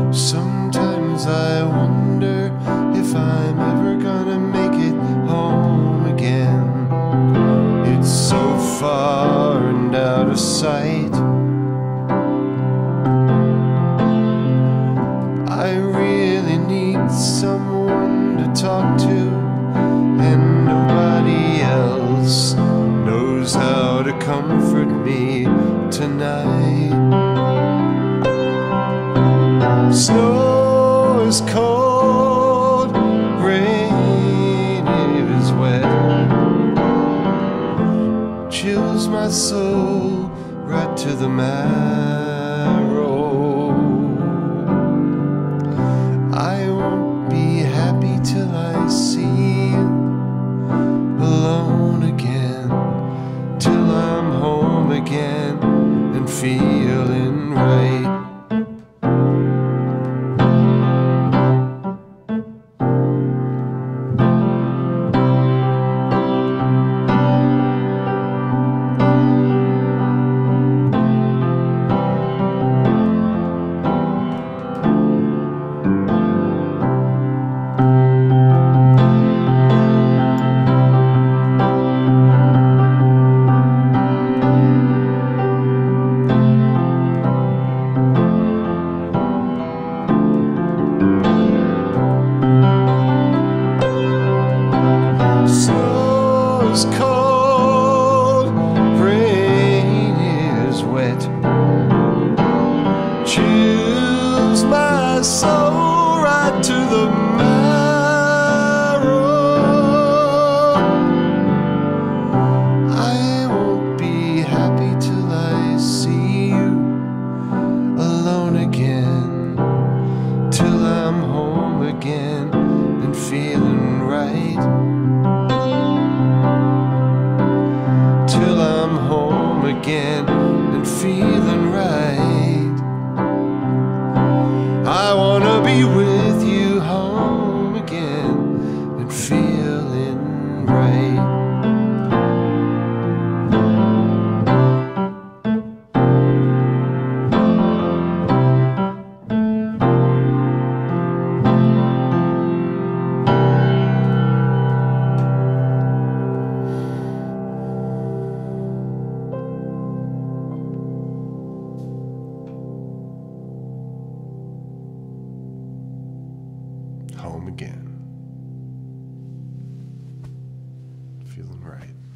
Sometimes I wonder if I'm ever gonna make it home again. It's so far and out of sight. I really need someone to talk to, and nobody else knows how to comfort me tonight. Snow is cold, rain is wet, chills my soul right to the marrow. I won't be happy till I see you alone again, till I'm home again and feeling right. Is cold, rain is wet, chills my soul right to the marrow. I won't be happy till I see you alone again, till I'm home again and feeling right. Till I'm home again and feeling right. I wanna be with you home again and feeling right. Home again. Feeling right.